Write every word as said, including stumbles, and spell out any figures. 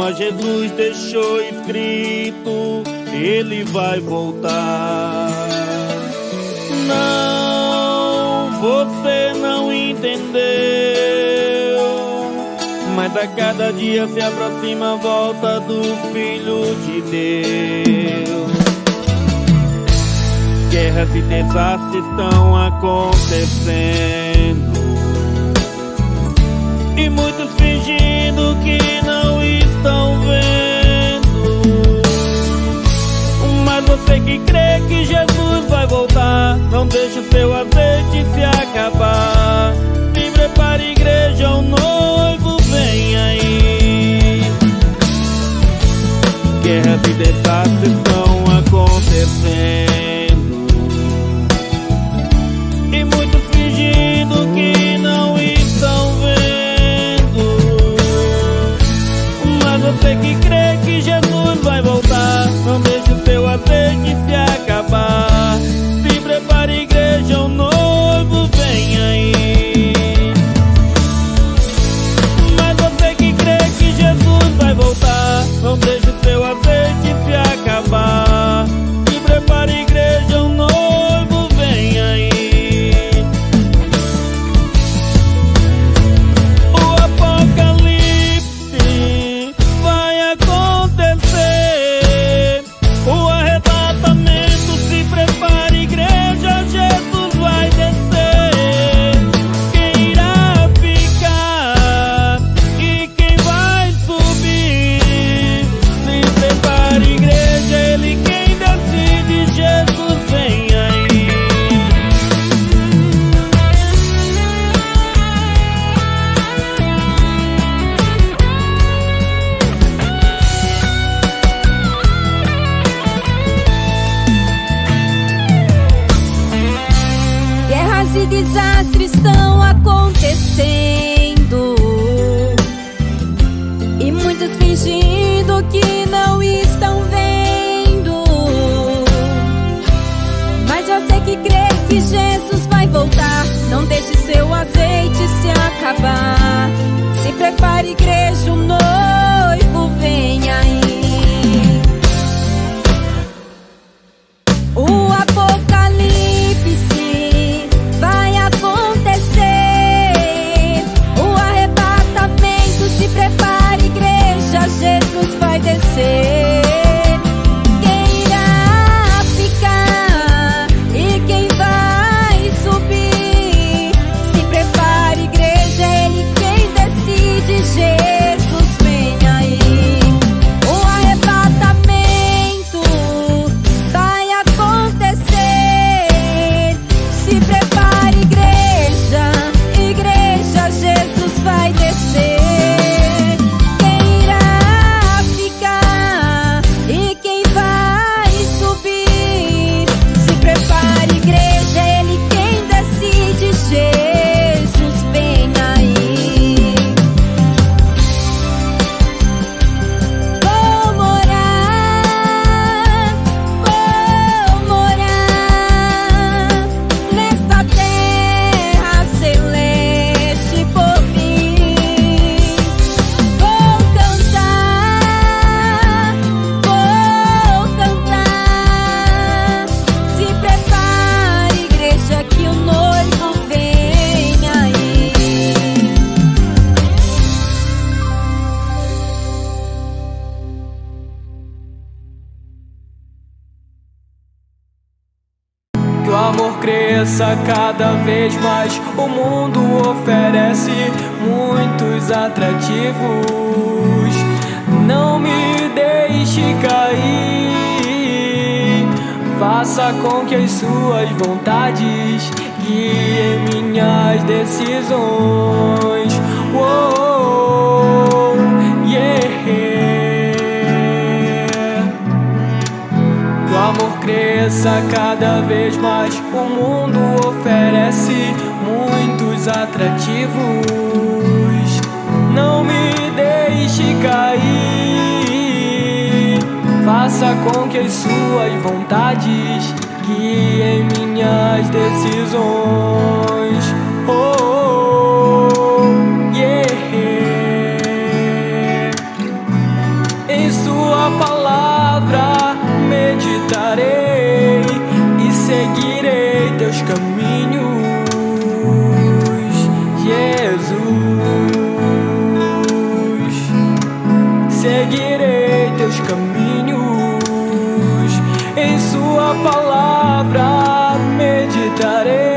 Mas Jesus deixou escrito, Ele vai voltar. Não, você não entendeu, mas a cada dia se aproxima a volta do Filho de Deus. Guerras e desastres estão acontecendo, e muitos fingindo que não estão vendo. Mas você que crê que Jesus vai voltar, não deixe o seu azeite se acabar. Se prepare, igreja, o noivo vem aí. Guerras e desastres estão acontecendo, e muitos fingindo que não estão vendo. Mas você que crê que Jesus vai voltar, não deixe o seu azeite se acabar. Se prepare, igreja, o noivo vem aí. Mas você que crê que Jesus vai voltar, não deixe o seu azeite se acabar. Se prepare, igreja, o noivo vem aí. O apocalipse vai acontecer, o arrebatamento, se prepare, igreja, Jesus vai descer. Quem irá ficar e quem vai subir? Se prepare, igreja, Ele quem decide, Jesus vem aí. Guerras e desastres estão acontecendo, e muitos fingindo que não estão vendo. Mas você que crê que Jesus vai voltar, não deixe seu azeite se acabar. Se prepare, igreja, o noivo vem aí. O apocalipse vai acontecer, o arrebatamento, se prepare, igreja, Jesus vai descer. Quem irá ficar e quem vai subir? Se prepare, igreja, Ele quem decide, Jesus vem aí. O arrebatamento vai acontecer, se prepare, igreja, igreja, Jesus vai descer. Quem irá ficar e quem vai subir? Se prepare, igreja, Ele quem decide, Jesus vem aí. Vou morar, vou morar nesta terra celeste por mim. Vou cantar, vou cantar. Se prepare, igreja, que o noivo vem aí. Que o amor cresça cada vez mais. O mundo oferece muitos atrativos. Não me deixe cair. Faça com que as suas vontades guiem minhas decisões. Uou, yeah. Que o amor cresça cada vez mais. O mundo oferece muitos atrativos. Não me deixe cair. Faça com que as suas vontades guiem minhas decisões. Oh, oh, yeah. teus caminhos, Jesus. Seguirei teus caminhos, em sua palavra meditarei.